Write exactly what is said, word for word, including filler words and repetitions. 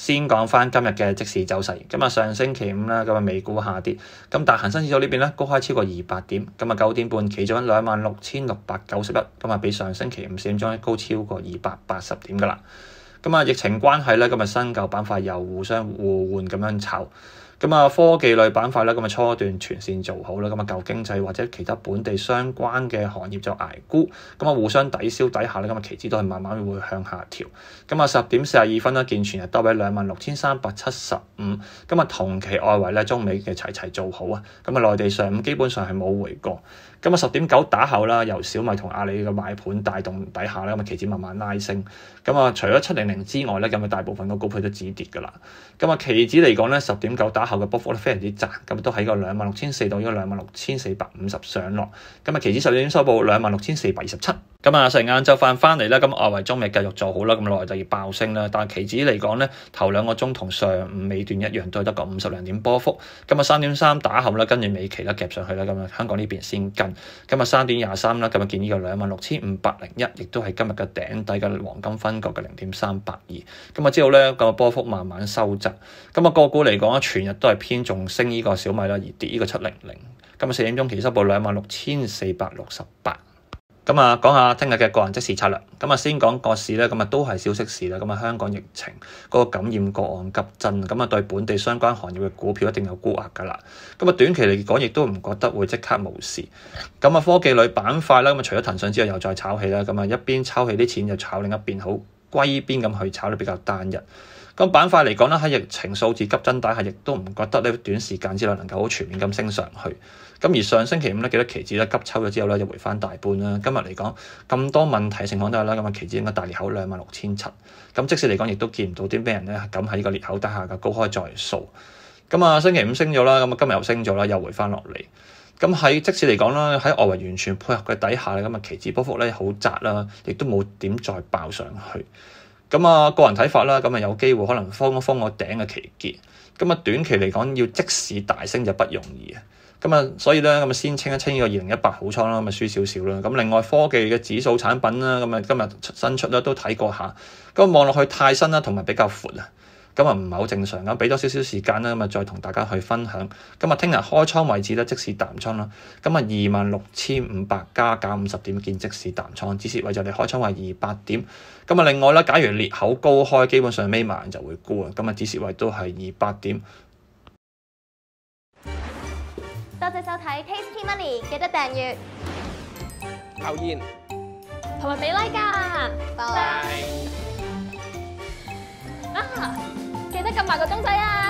先講翻今日嘅即市走勢，咁啊上星期五啦，咁啊美股下跌，咁但係恒生指數呢邊咧高開超過二百點，咁啊九點半企咗兩萬六千六百九十一，咁啊比上星期五四點鐘高超過二百八十點噶啦。咁啊疫情關係咧，咁啊新舊板塊又互相互換咁樣炒。咁啊，科技類板塊咧，咁啊初段全線做好啦，咁啊舊經濟或者其他本地相關嘅行業就捱沽，咁啊互相抵消底下咧，咁啊期指都係慢慢會向下調。咁啊十點四十二分咧，見全日低位兩萬六千三百七十五，咁啊同期外圍咧，中美嘅齊齊做好啊，咁啊內地上午基本上係冇回過。咁啊十點九打後啦，由小米同阿里嘅買盤帶動底下咧，咁啊期指慢慢拉升。咁啊除咗七零零之外咧，咁啊大部分個股票都止跌㗎啦。咁啊期指嚟講咧，十點九打後嘅波幅咧非常之窄，咁都喺個兩萬六千四到呢個兩萬六千四百五十上落。咁啊期指十點收報兩萬六千四百二十七。咁啊成晏晝飯翻嚟啦，咁外圍中美繼續做好啦，咁內地要爆升啦。但係期指嚟講咧，頭兩個鐘同上午尾段一樣，都係得個五十零點波幅。咁啊三點三打後咧，跟住尾期咧夾上去啦，咁啊香港呢邊先跟。咁啊三點廿三啦，咁啊見呢個兩萬六千五百零一，亦都係今日嘅頂底嘅黃金分割嘅零點三八二。咁啊之後咧個波幅慢慢收窄。咁啊個股嚟講咧，全日都係偏重升呢個小米啦，而跌呢個七零零。咁啊四點鐘期收報兩萬六千四百六十八。咁啊，講下聽日嘅個人即時策略。咁啊，先講個市咧，咁啊都係消息市啦。咁啊，香港疫情嗰個感染個案急增，咁啊對本地相關行業嘅股票一定有沽壓㗎啦。咁啊，短期嚟講亦都唔覺得會即刻冇事。咁啊，科技類板塊啦，咁啊除咗騰訊之外，又再炒起啦。咁啊，一邊抽起啲錢，就炒另一邊，好歸邊咁去炒得比較單一。咁板塊嚟講咧，喺疫情數字急增底下，亦都唔覺得呢短時間之內能夠好全面咁升上去。咁而上星期五咧，記得期指咧急抽咗之後咧，就回翻大半啦。今日嚟講咁多問題情況都係啦，咁啊期指應該大裂口兩萬六千七。咁即使嚟講，亦都見唔到啲咩人咧咁喺呢個裂口底下嘅高開再掃。咁啊星期五升咗啦，咁啊今日又升咗啦，又回翻落嚟。咁喺即使嚟講啦，喺外圍完全配合嘅底下咧，咁啊期指波幅咧好窄啦，亦都冇點再爆上去。咁啊個人睇法啦，咁啊有機會可能封一封個頂嘅期結。咁啊短期嚟講要即使大升就不容易啊。咁啊，所以咧咁啊，先清一清呢個二零一八好倉啦，咁啊輸少少啦。咁另外科技嘅指數產品啦，咁啊今日新出啦，都睇過下。咁望落去太新啦，同埋比較闊啊，咁啊唔係好正常咁，俾多少少時間啦，咁啊再同大家去分享。咁啊，聽日開倉位置咧，即使淡倉啦。咁啊，二萬六千五百加減五十點見即使淡倉，止蝕位就你開倉位二百點。咁啊，另外咧，假如裂口高開，基本上尾埋就會沽啊。咁啊，止蝕位都係二百點。 多謝收睇 Tasty Money， 記得訂閱、 留言同埋俾 like 㗎。拜拜。啊，記得撳埋個鐘仔啊！